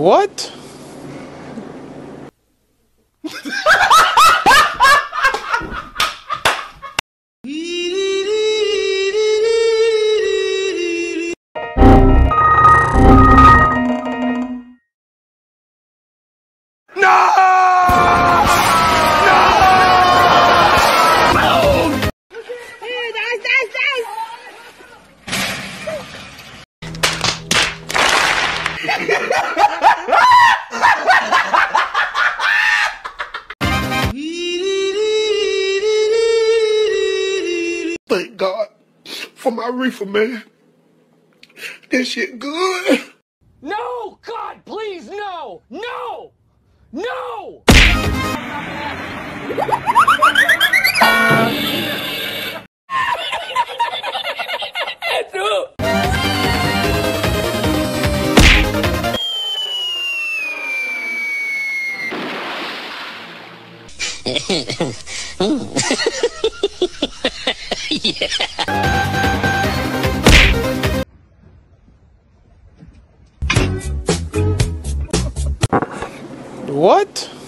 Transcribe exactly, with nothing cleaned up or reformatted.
What? Thank God for my reefer, man. This shit good. No! God, please, no! No! No! What?